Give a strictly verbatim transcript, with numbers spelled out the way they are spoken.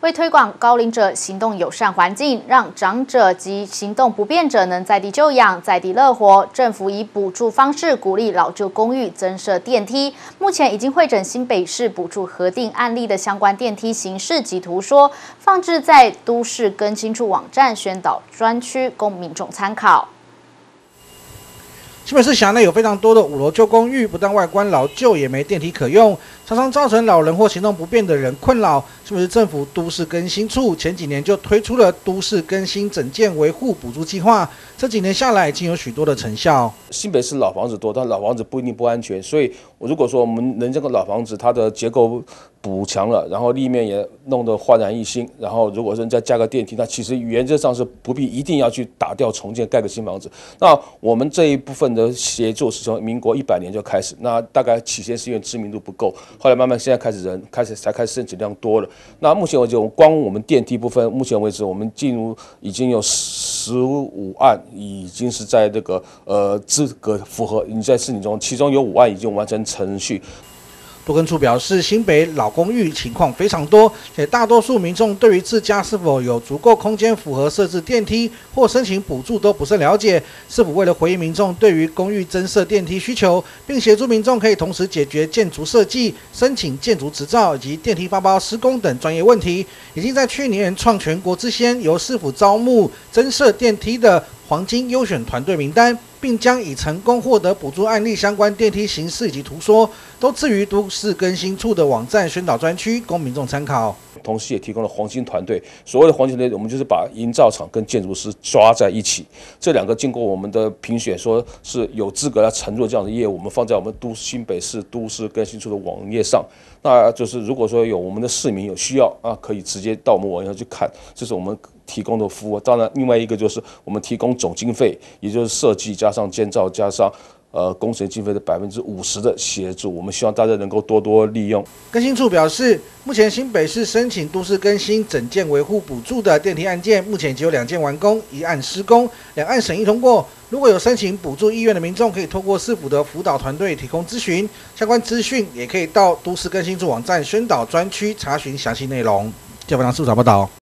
为推广高龄者行动友善环境，让长者及行动不便者能在地就养、在地乐活，政府以补助方式鼓励老旧公寓增设电梯。目前已经汇整新北市补助核定案例的相关电梯形式及图说，放置在都市更新处网站宣导专区，供民众参考。 新北市辖内有非常多的五楼旧公寓，不但外观老旧，也没电梯可用，常常造成老人或行动不便的人困扰。新北市政府都市更新处前几年就推出了都市更新整建维护补助计划，这几年下来已经有许多的成效。 新北市老房子多，但老房子不一定不安全，所以如果说我们能这个老房子它的结构补强了，然后立面也弄得焕然一新，然后如果说再加个电梯，那其实原则上是不必一定要去打掉重建盖个新房子。那我们这一部分的协助是从民国一百年就开始，那大概起先是因为知名度不够，后来慢慢现在开始人开始才开始申请量多了。那目前为止，光我们电梯部分，目前为止我们进入已经有十五案，已经是在这个呃资格符合，已经在申请中，其中有五案已经完成程序。 都更处表示，新北老公寓情况非常多，且大多数民众对于自家是否有足够空间符合设置电梯或申请补助都不甚了解。市府为了回应民众对于公寓增设电梯需求，并协助民众可以同时解决建筑设计、申请建筑执照以及电梯发包施工等专业问题，已经在去年创全国之先，由市府招募增设电梯的黄金优选团队名单。 并将已成功获得补助案例相关电梯形式以及图说，都置于都市更新处的网站宣导专区，供民众参考。 同时也提供了黄金团队。所谓的黄金团队，我们就是把营造厂跟建筑师抓在一起，这两个经过我们的评选，说是有资格来承做这样的业务，我们放在我们都新北市都市更新处的网页上。那就是如果说有我们的市民有需要啊，可以直接到我们网页上去看，这是我们提供的服务。当然，另外一个就是我们提供总经费，也就是设计加上建造加上。 呃，工程经费的百分之五十的协助，我们希望大家能够多多利用。 更新处表示，目前新北市申请都市更新整建维护补助的电梯案件，目前只有两件完工，一案施工，两案审议通过。如果有申请补助意愿的民众，可以透过市府的辅导团队提供咨询，相关资讯也可以到都市更新处网站宣导专区查询详细内容。记者王市长报道。